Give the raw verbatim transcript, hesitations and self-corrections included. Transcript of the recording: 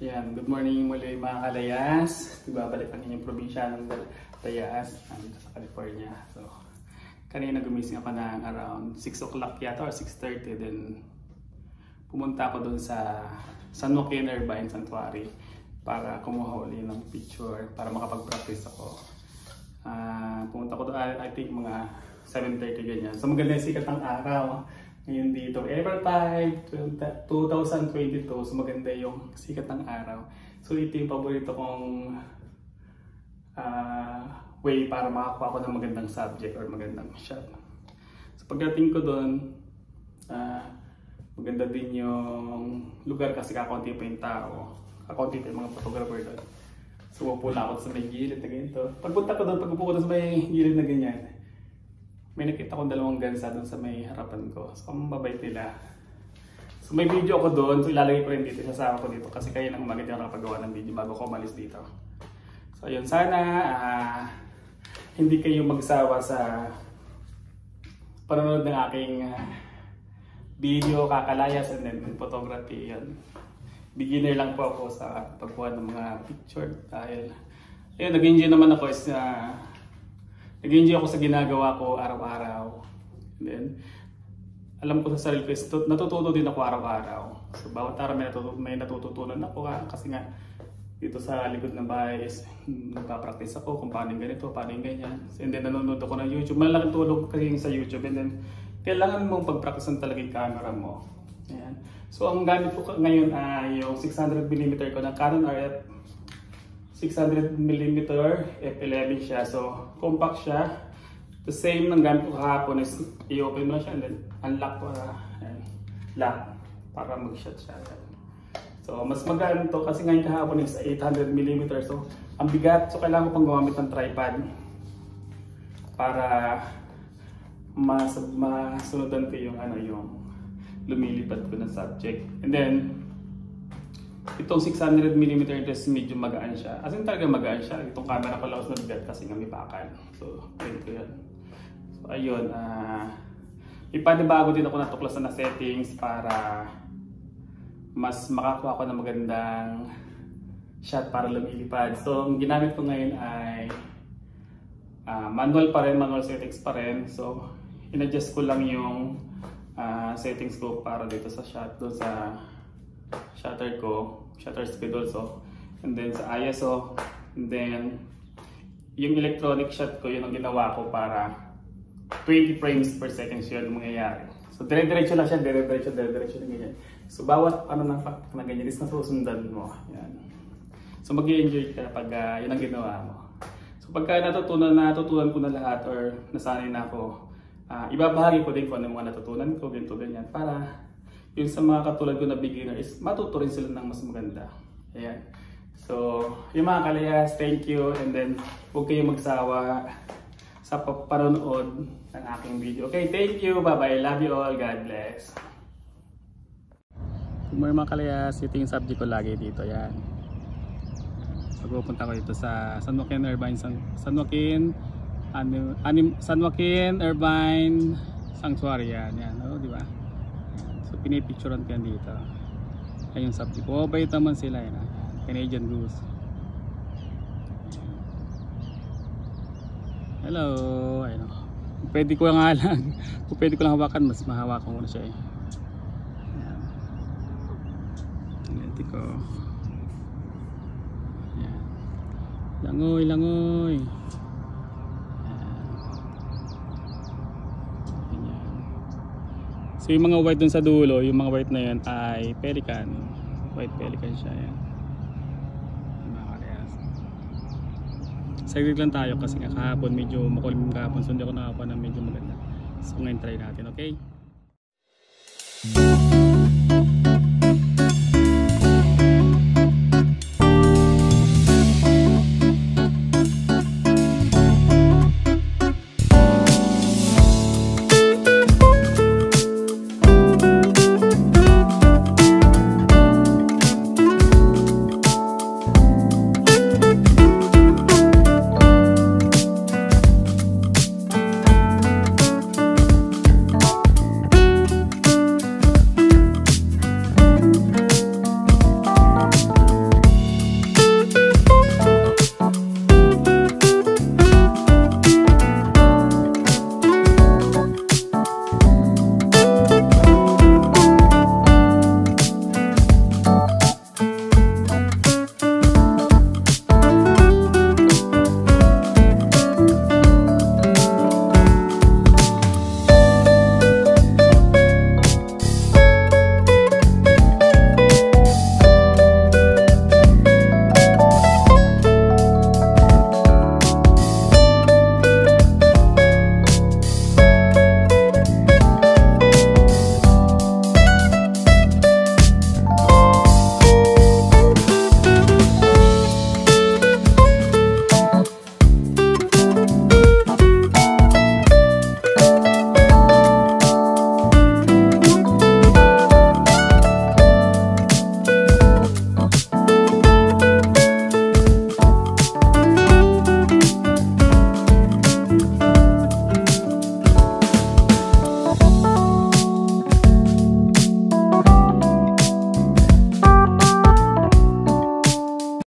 Ayan, good morning muli mga kalayas. Ibabalik ang inyong probinsya ng Layas sa California. So, kanina gumising ako ng around six o'clock yata or six thirty. Then, pumunta ako dun sa San Joaquin Irvine Sanctuary para kumuha uli ng picture para makapag-practice ako. Uh, pumunta ko doon, I think mga seven thirty ganyan. So, maganda yung sikat ng araw. Ngayon dito, April five, twenty twenty-two, so maganda yung sikat ng araw. So ito yung paborito kong uh, way para makakuha ko ng magandang subject or magandang shot. So pagdating ko doon, uh, maganda din yung lugar kasi kakaunti pa yung tao, kakaunti pa yung mga photographer doon. So pupula ako sa may gilid na ganito. Pagpunta ko doon, pagpupo ko doon sa may gilid na ganyan, may nakita kong dalawang gansa doon sa may harapan ko. So, ang mabait nila. So, may video ako doon. So, ilalagay ko rin dito. Sasama ko dito kasi kayo nang umagat yung nakapagawa ng video bago ko umalis dito. So, ayun. Sana uh, hindi kayo magsawa sa panonood ng aking uh, video, kakalayas, and then photography. Yan. Beginner lang po ako sa pagkuha ng mga picture. Dahil, ayun, nag-enjoy naman ako is uh, nag-enjoy ako sa ginagawa ko araw-araw. And then, alam ko sa sarili ko, natututo din ako araw-araw. So, bawat araw may, natutunan, may natututunan ako kasi nga dito sa likod ng bahay is nagpa-practice ako kung paano yung ganito, paano yung ganyan. And then, nanonood ako ng YouTube. Malaking tulong kasi sa YouTube. And then, kailangan mong pag-practice talaga yung camera mo. Ayan. So, ang gamit ko ngayon ay yung six hundred millimeter ko na Canon R F six hundred millimeter F eleven siya. So, compact siya. The same ng gamit ko kahapon is i-open mo na siya and then unlock para ayan, lock para mag-shot siya. So, mas magaan to kasi ngayon kahapon is eight hundred millimeter. So, ang bigat. So, kailangan ko pang gumamit ng tripod para mas masunodan ko yung ano yung lumilipad ko na subject. And then, itong six hundred millimeter is medyo magaan siya. As in talaga magaan siya. Itong camera ko lang na bigat kasi nga may bakal. So, ganito yan. So, ayun. Uh, ipanibago din ako na tuklasan na settings para mas makakuha ko ng magandang shot para lumilipad. So, ang ginamit ko ngayon ay uh, manual pa rin, manual settings pa rin. So, in-adjust ko lang yung uh, settings ko para dito sa shot, doon sa shutter ko, shutter speed also, and then sa I S O, and then yung electronic shot ko, yun ang ginawa ko para twenty frames per second siya yung mangyayari. So dire-diretso lang siya, dire-diretso, dire-diretso lang ganyan. So bawat ano ng fact na ganyan is nasusundan mo. Yan. So mag-i-enjoy ka pag uh, yun ang ginawa mo. So pagka natutunan, natutunan ko na lahat or nasanay na ako, uh, ibabahagi ko din kung ano mga natutunan ko, ganito, ganyan, para yung sa mga katulad ko na beginner is matuto rin sila ng mas maganda. Ayan. So, yung mga kalayas, thank you. And then, huwag kayong magsawa sa panonood ng aking video. Okay, thank you. Bye-bye. Love you all. God bless. Kung may mga kalayas, ito yung subject ko lagi dito. Ayan. So, pupunta ko dito sa San Joaquin Irvine, San, San Joaquin, anim, anim, San Joaquin Irvine Sanctuary. Yan. Yan. O, di ba? So, pinipicturean ko yan dito. Ayun yung subject ko. Oh, bait naman sila yun. Ha? Canadian Goose. Hello. Ayun. Pwede ko nga lang. Kung pwede ko lang hawakan, mas mahawakan ko na siya eh. Ayan. Pwede ko. Ayan. Langoy, langoy. So yung mga white dun sa dulo, yung mga white na yan ay pelican. White pelican siya yan. Mga kalayas. Saglit lang tayo kasi nga kahapon medyo makulim kahapon. So hindi ako nakakuha ng medyo maganda. So ngayon try natin, okay?